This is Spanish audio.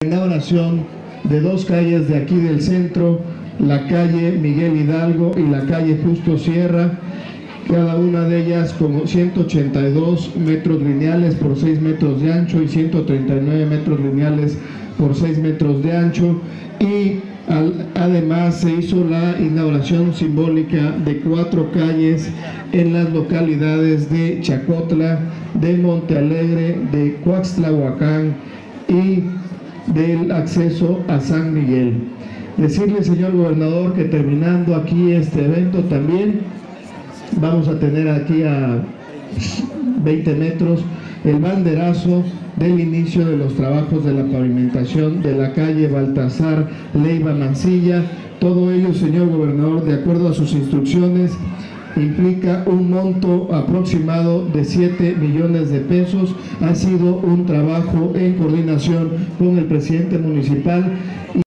Inauguración de dos calles de aquí del centro, la calle Miguel Hidalgo y la calle Justo Sierra, cada una de ellas con 182 metros lineales por 6 metros de ancho y 139 metros lineales por 6 metros de ancho, y además se hizo la inauguración simbólica de 4 calles en las localidades de Chacotla, de Monte Alegre, de Coaxtlahuacán y del acceso a San Miguel. Decirle, señor gobernador, que terminando aquí este evento también vamos a tener aquí a 20 metros el banderazo del inicio de los trabajos de la pavimentación de la calle Baltasar Leiva Mancilla. Todo ello, señor gobernador, de acuerdo a sus instrucciones, implica un monto aproximado de 7 millones de pesos. Ha sido un trabajo en coordinación con el presidente municipal.